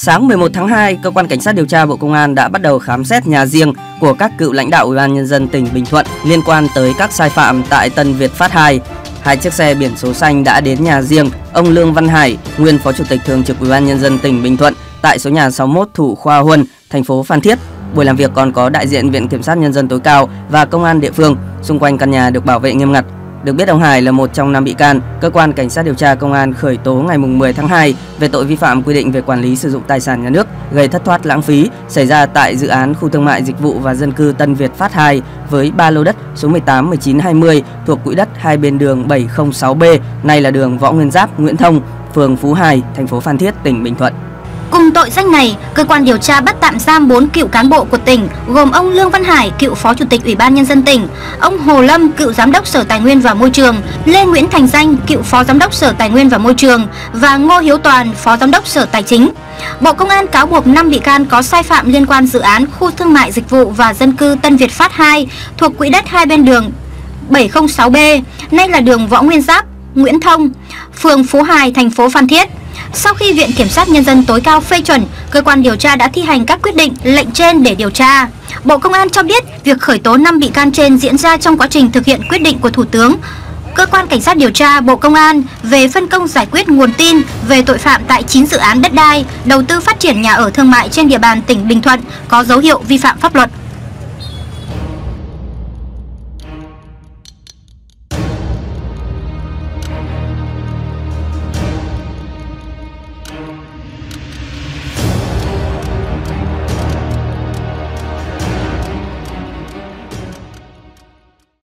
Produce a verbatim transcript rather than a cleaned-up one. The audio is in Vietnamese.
Sáng mười một tháng hai, Cơ quan Cảnh sát điều tra Bộ Công an đã bắt đầu khám xét nhà riêng của các cựu lãnh đạo Ủy ban Nhân dân tỉnh Bình Thuận liên quan tới các sai phạm tại Tân Việt Phát hai. Hai chiếc xe biển số xanh đã đến nhà riêng ông Lương Văn Hải, nguyên Phó Chủ tịch Thường trực Ủy ban Nhân dân tỉnh Bình Thuận tại số nhà sáu mươi mốt Thủ Khoa Huân, thành phố Phan Thiết. Buổi làm việc còn có đại diện Viện Kiểm sát Nhân dân tối cao và công an địa phương. Xung quanh căn nhà được bảo vệ nghiêm ngặt. Được biết, ông Hải là một trong năm bị can Cơ quan Cảnh sát điều tra Công an khởi tố ngày mười tháng hai về tội vi phạm quy định về quản lý sử dụng tài sản nhà nước gây thất thoát lãng phí xảy ra tại dự án khu thương mại dịch vụ và dân cư Tân Việt Phát hai với ba lô đất số mười tám, mười chín, hai mươi thuộc quỹ đất hai bên đường bảy không sáu B, nay là đường Võ Nguyên Giáp, Nguyễn Thông, phường Phú Hải, thành phố Phan Thiết, tỉnh Bình Thuận. Cùng tội danh này, cơ quan điều tra bắt tạm giam bốn cựu cán bộ của tỉnh, gồm ông Lương Văn Hải, cựu Phó Chủ tịch Ủy ban Nhân dân tỉnh, ông Hồ Lâm, cựu Giám đốc Sở Tài nguyên và Môi trường, Lê Nguyễn Thành Danh, cựu Phó Giám đốc Sở Tài nguyên và Môi trường và Ngô Hiếu Toàn, Phó Giám đốc Sở Tài chính. Bộ Công an cáo buộc năm bị can có sai phạm liên quan dự án khu thương mại dịch vụ và dân cư Tân Việt Phát hai thuộc quỹ đất hai bên đường bảy không sáu B, nay là đường Võ Nguyên Giáp, Nguyễn Thông, phường Phú Hải, thành phố Phan Thiết. Sau khi Viện Kiểm sát Nhân dân tối cao phê chuẩn, cơ quan điều tra đã thi hành các quyết định, lệnh trên để điều tra. Bộ Công an cho biết việc khởi tố năm bị can trên diễn ra trong quá trình thực hiện quyết định của Thủ tướng. Cơ quan Cảnh sát điều tra Bộ Công an về phân công giải quyết nguồn tin về tội phạm tại chín dự án đất đai, đầu tư phát triển nhà ở thương mại trên địa bàn tỉnh Bình Thuận có dấu hiệu vi phạm pháp luật.